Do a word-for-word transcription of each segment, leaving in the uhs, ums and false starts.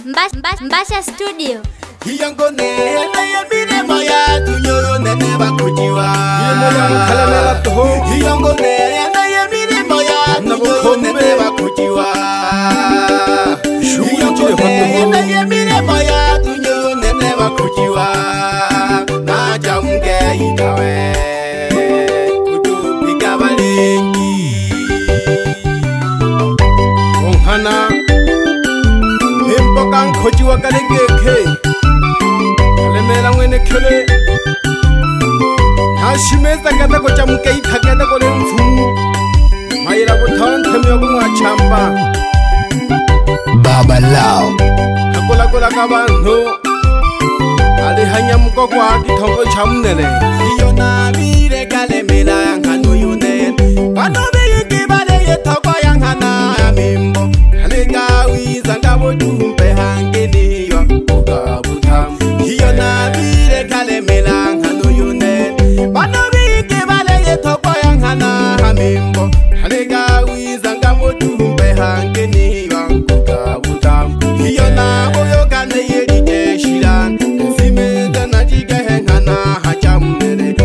Mbasha Studio. Hiyongo nene yebire moya tunyoyo nene bakujiwa. Hiyongo nene yebire moya tunyoyo nene bakujiwa. Hiyongo nene yebire moya tunyoyo nene bakujiwa. Na jamge itawe kutupika balengi. Onghana Mimpokan kojiwa kalengeke Kalemela mwene kele Hashimeza kata kocha mkei taketa kole mfumu Maira kutawan temyogu mwachamba Baba Lao Kakola kola kabantu Ali hanya mko kwa kitongo chamnele Iyo nabire kalemela yanghano yunen Panobe yukibale yetokwa yanghana mimbo Halegawi zangabo tumpe hangeni yo Ugabutam Hiyo nabire kalemela yanghano yunen Panobe yukibale yetokwa yanghana mimbo Halegawi zangabo tumpe hangeni yo Ugabutam Hiyo naboyo kane yedi jeshiran Nsimeza na jiga hengana hachamnele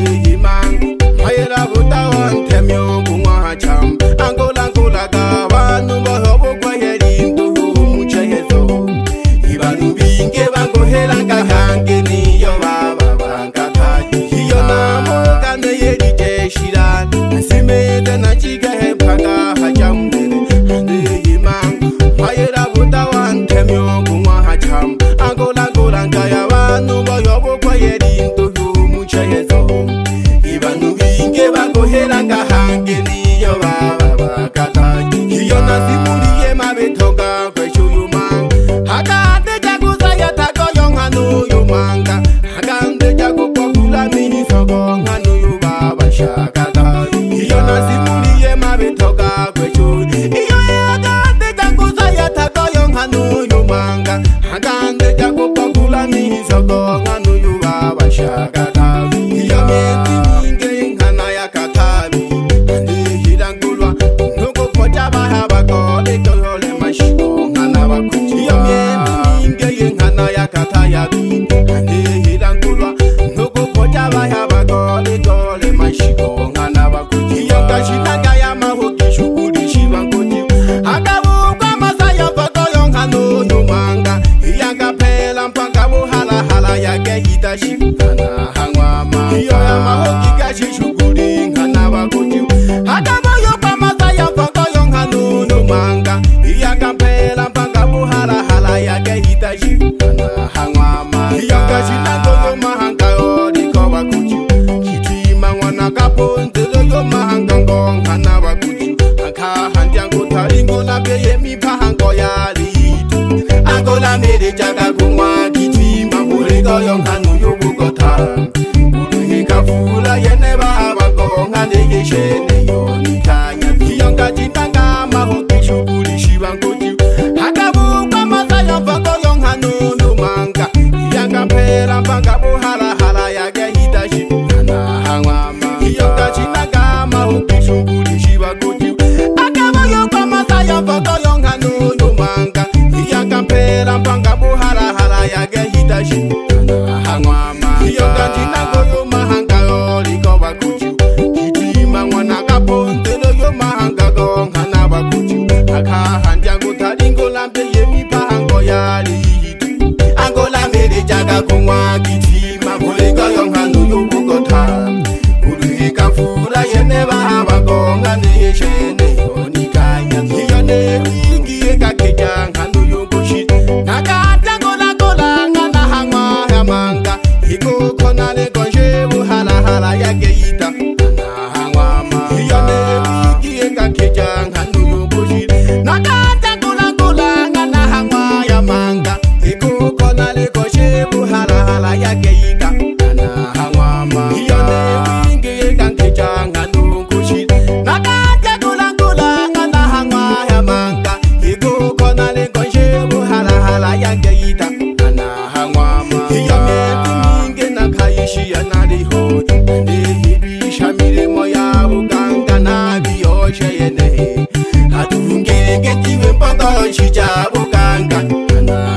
Nihimang Mayera butawan temyo kumwa hacham Angola angola kabanu bohobo kwa yerindu mucha yezo Ibanu binge bango helanga hange niyo baba bankataji Hiyo namo kane yedi jeshiran Nsimeza na jiga hengana hachamnele Nihimang Mayera butawan temyo kumwa hacham Angola angola ngaya banu bohobo kwa yerindu mucha yezo Ibanu binge bango helanga hange niyo baba bakataji Hiyo nazimuriye mabetoga kwe chuyumanga Hagande jaguza yatago yonghanu yumanga Hagande jagu pokula mihisogo nganu yubaba shakataji Hiyo nazimuriye mabetoga kwe chuyumanga Iyo hagande jaguza yatago yonghanu yumanga Hagande jagu pokula mihisogo nganu yubaba shakataji Hiyo miezi minge ngana ya katabi Andi hilangulwa Nuko pocha bahaba kole Kole mashiko ngana wakuchi Hiyo miezi minge ngana ya katayabi Andi hilangulwa Nuko pocha bahaba kole Kole mashiko ngana wakuchi Hiyo kashinaga ya mahoki shukuri shiva nkuchi Hagabu kwa masaya pako yongano yumanga Iyanga pela mpanga muhala hala yake hitashi Ngana hangwama Hiyo ya mahoki gashi shukuri ngana wakuchi Hagabu kwa masaya pako yongano yumanga Iyanga pela mpanga muhala hala yake hitashi Ngana hangwama Hiyo kashinago yomahanga yoriko wakuchi Kitima wana kapontelo yomahanga ngongana wakuchi Anka handiango taringo na beye mipahango yali Angola mere jaga kumwa kitima Murego yonganu yobugota Uruhika fula yene baba ngongane yeshene yonikanya Kiyonga jitanga mahoki shukuri shibanguti Hagabu kwa masaya mpako yonganu yumanga Kiyanga pera mpanga buhala hala yage hitashi Nana hangwama Kiyonga jitanga mahoki shukuri shibanguti Hagabu yokwa masaya mpako yonganu yumanga Kiyanga pera mpanga buhala hala yage hitashi Nana hangwama Kiyonga jitanga yomahanga yoliko bakuchi Kitima mwana kapontelo yomahanga gongana bakuchi Akahanja ngutaringo lambe yemipahango yali Angola mere jaga kumwa kitima Murego yonganu yobugota Uruhika fura yene bahaba gongane yeshene yonikanya Hiyo ne wingi eka keja nganu yokushi Nakata gola gola ngana hangwa ya manga Hiko konale konje buhala hala ya geita Ngana hangwa ma Hiyo ne wingi eka keja nganu yokushi Nakata gola gola ngana hangwa ya manga Hiko konale konje buhala hala ya geita Ngana hangwa ma Hiyo ne wingi eka keja nganu yokushi Nakata gola gola ngana hangwa ya manga Hiko konale konje buhala hala ya geita Ngana hangwa ma Hiyo miezi mingi na kaishi ya naliho Ndihibi shamire moya uganga na biyoshe yene Hatungenge tiwe mpongo shija uganga Ngana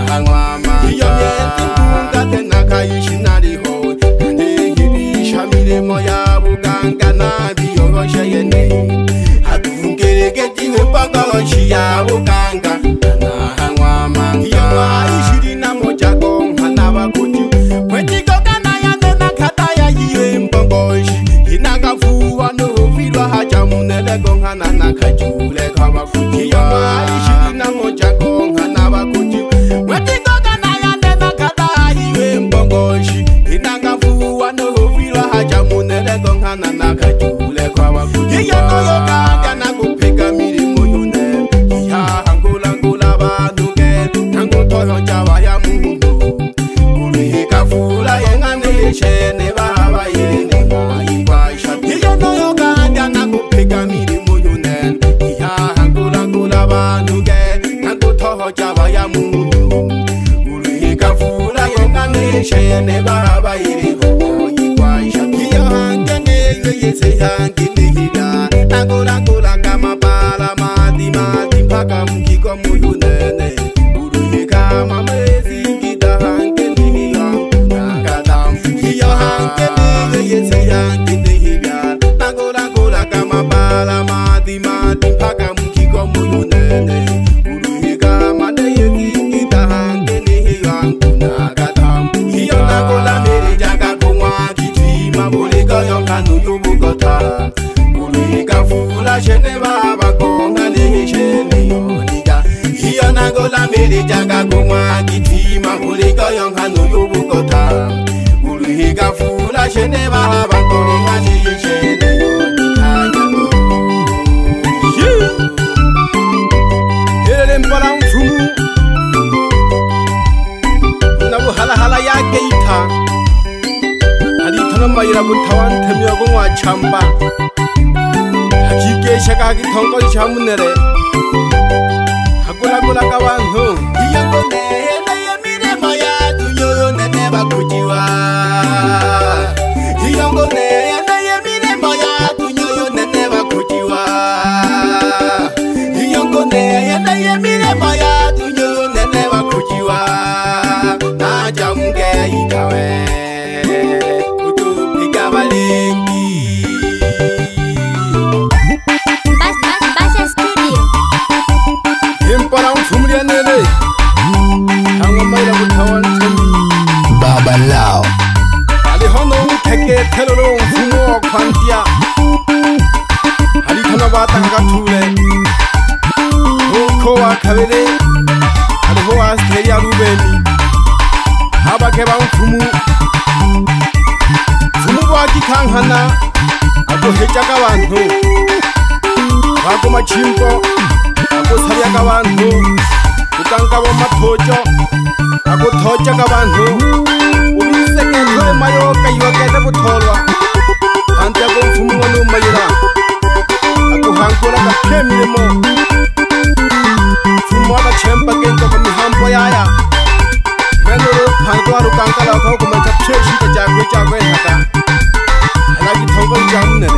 chia bukanga na ngwama hiya ishiri na moja gong hana bakuju kwetiko kana ya nena kata ya yiwe mbongoshi inaga fuwa no filwa haja munele gong hana na kajule kaba kuju hiya ishiri na moja gong hana bakuju kwetiko kana ya nena kata ya yiwe mbongoshi inaga fuwa no filwa haja munele gong hana na kajule kaba kuju hiya no yoga kana kupeka miri moyune hiya angula ngula banuke tango toyo jawa ya mungu uri kafula yengane shene baba yene maibasha hiya no yoga kana kupeka miri moyune hiya angula ngula banuke tango toyo jawa ya mungu uri kafula yengane shene baba yene maibasha hiya hangane yese hangine hiya angula ngula kama bala mati mati mpaka mkiko muyunene uri kama mezi kita hangine hiya nakadam hiya hangine yese hangine hiya angula ngula kama bala mati mati mpaka mkiko muyunene uri kama mezi kita hangine hiya nakadam hiya angula mere jaga kumwa kitima bulika yonkanu yubukota uri kafula shene baba konga ne shene yonika hiya nangola mere jaga kumwa kitima bulika yonkanu yubukota uri kafula shene baba konga ne shene yonika hele mpala mfumu nabu hala hala yake ita mayira butawan temyo gwa chamba hakike shaka gi thongo chamunere hakula kula kabantu iyango ne na yemire maya tunyo nene bakujiwa iyango ne na yemire maya tunyo nene bakujiwa iyango ne na yemire maya tunyo nene bakujiwa na jamge ikawe Basha Studio. Impara umfumulia nene Tango mayra butawan temi Baba Lao Ali hono uteke telolo umfumu kwantia Ali tana bata kakatule Hoko wa kabele Ali hoa asteria rubeni Haba keba umfumu Fumu waki kanghana Ako hechaka wantu Wako machimpo Ako saryaka wantu Ukanka wa matojo Ako tojaka wantu Umiseke kwe mayo kaiwa kete butolwa Ante ako mfumu wanu mayira Ako hankura kapye milimo Fumu waka chempa kenko kami hampo yaya Menuru hankura ukankala wakao kumancha pcheshi kajagwe jagwe hata Alagi thongo jamunere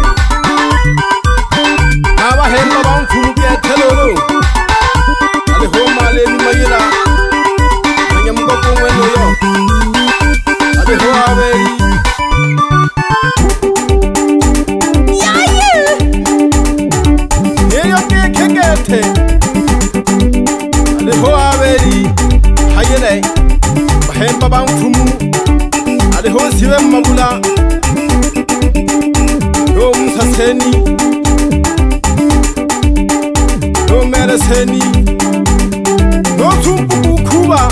Aba hemba ba mfumu ke telolo Ale ho male ni mayira Nyamugo kumweno yo Ale ho aberi Yaye Yeyo ke kekete Ale ho aberi Hayele Ba hemba ba mfumu Ale ho siwe mabula Yo musaseni Yo mereseni Yo tumpu kukuba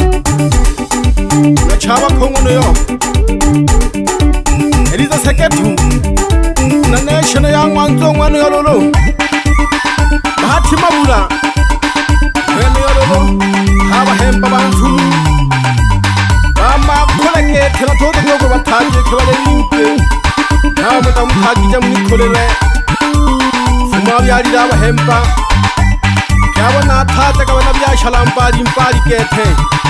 Na chaba kongono yo Eliza seketu Na neshene ya ngwanzo ngwano yo lolo Bahati mabula Mwene yo lolo Haba hemba banfumu Bama koleke tena toto nyoko bataje kebale limpe Nama mutamutakija mnikolele Fuma vyari daba hempa Yabo na tata kabana vya shalambari mpari kete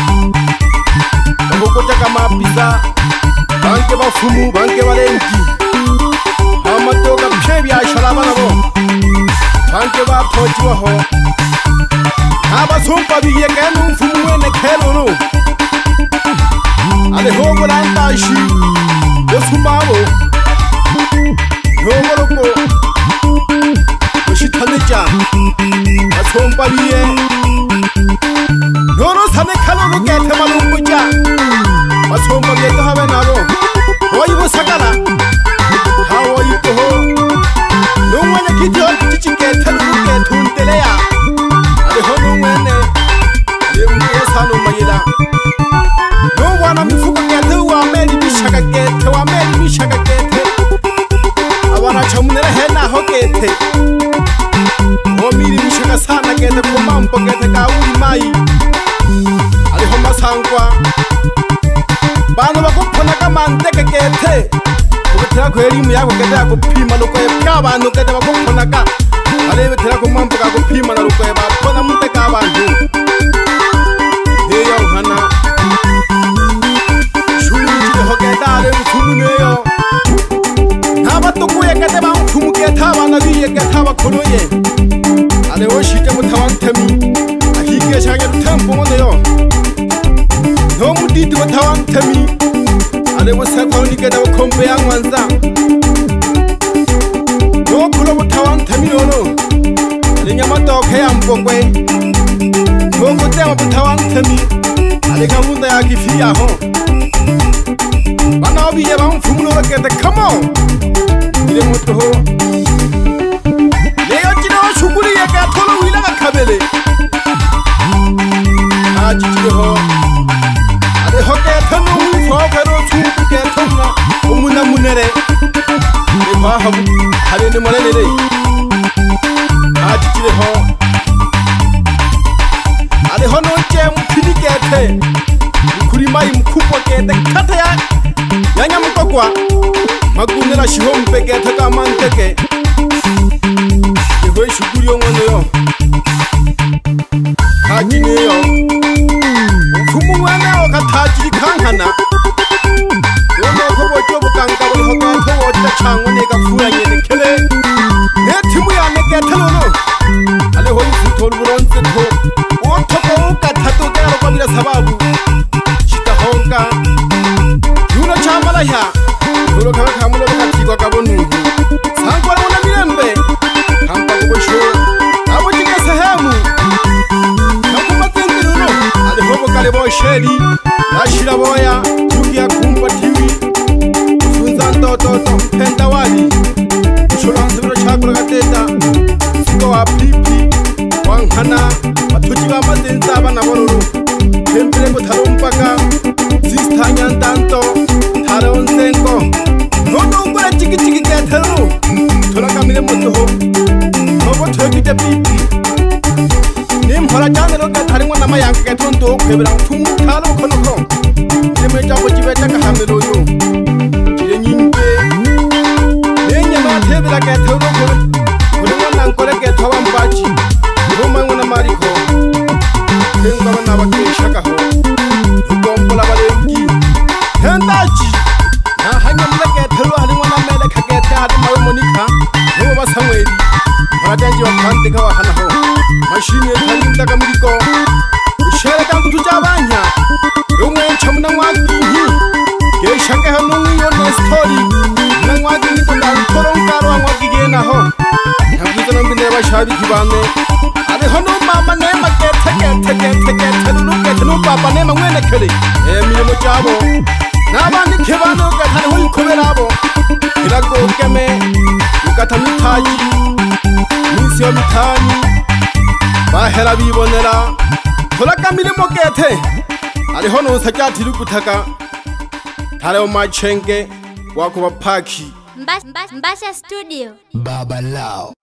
Kaboko chaka mapisa Banke ba fumu, banke ba lenki Hama toka pshe vya shalabana bo Banke ba tochi wa ho Haba sumpa viye kenu fumu wene kelo no Ale hogo la antashi Yosumabo Hogo loko Yoshitaneja masompa biye Noro sane kaloro gete malumbuja Masompa biye to habe naro Oyi bo sakala Hawo yi to ho Nungwene kidio chichi gete lulu gete untele ya Ale ho nungwene Ale unge sanu mayila Nungwana mifuka gete wa meri mishaka gete Wa meri mishaka gete Awana chamunera hena ho gete Omiri mishaka sana gete kumampo gete ka uri mai Ali ho masangwa Bano bakupona kamanteke gete Ubetera ko elimu yako gete akupima nuko epya abantu gete bakupona ka Ali betera kumampo ka kupima na nuko ebapona muteka abantu Heyo hana Shuri jide ho gete ale mfumu neyo Naba tukuye gete ba mfumu gete abana biye gete abakoloye Ale oshite mutawantemi ahige shage rutempo moneyo No mudidi mutawantemi Ale musakoni gete bakombe yangwanza No kulo mutawantemi nono Ale nyamatoke yampongwe No kutema mutawantemi Ale gahunda yagifiya ho Bana obiye ba mfumu no gete come on Ile moto ho Shukuri ya gatolo wila kabele Aji ho Ale hoke tano wi fokero chuku ke tonna umuna munere E ba habu hale ne malele Aji ho Ale hono je mukini kete Mukuri mai mkupo kete kata ya Yanya mukokwa Magunela shihompe kete kamanteke Yewe shukuri yo ngono yo Hajine yo Mfumu wana wakataji kankana Yono kobo jobo kanka wali hoka towo jita chango neka fura nyene kele Ne timu ya neke telono Ale hoi futol buronse to Otoko uka tato kero kwa mira sababu Shita honka Yuno chambala ya Yuno kama kamulo waka tigwa kabonu Sankwa na wana mirembe Hampa kubosho Abo chike sehemu Nakuma tengiruno Ale hobo kale bo shedi Nashira boya Yuki ya kumpa tiwi Funza ntototo Penta wali Ushola nsibiro chakura gateta Siko wa pipi Wanghana Matuji wa matenza Bana bororo Tempele ko tharo mpaka Sista nyantanto Tharo nsenko Nono ungura chiki chiki gatero Tola kamile moto ho Nobo twekite pipi Nimhora jane roka tharingwa nama yanka gatonto kwebera mfumu thalo konoko Nime jabo jibeta ka hamelo yo Jire nyimbe Nenya ma thebela gatero ko Kulimo nankole gatwa mbachi Roma ngona mariko Tenga bana bakeshaka ho Ukombola balengi Hendachi Na hanya mleke gatero haringwa namele kagete hadi mawe monika Nobo basamweli Marajanji wakante kawa hana ho Mashini ya talinda kamiriko Ushere kanku tujabanya Yungwe nchamuna mwagi hi Geshake hanungi yone story Na mwagi nito na utoronka roa mwagi gena ho Nakuzo nambine bashabi kibane Ale hono mama nema gete gete gete gete Lulu gete nu papa nema mwene kele E milimo jabo Nabandi kibano gete hui kuberabo Kirago keme Yukata mitaji Nisi yo mitani Bahera bibonera Tolaka milimo gete Ali hono sakati lukutaka Tare machenge Wako wapaki Mbasha Studio Baba Lao.